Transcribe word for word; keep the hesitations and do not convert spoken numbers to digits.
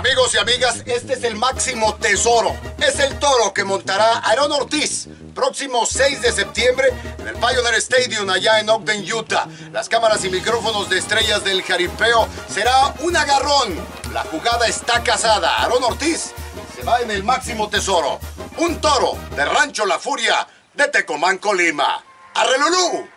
Amigos y amigas, este es el máximo tesoro. Es el toro que montará Aarón Ortiz próximo seis de septiembre en el Pioneer Stadium allá en Ogden, Utah. Las cámaras y micrófonos de Estrellas del Jaripeo será un agarrón. La jugada está casada. Aarón Ortiz se va en el máximo tesoro. Un toro de Rancho La Furia de Tecomán, Colima. ¡Arre Lulú!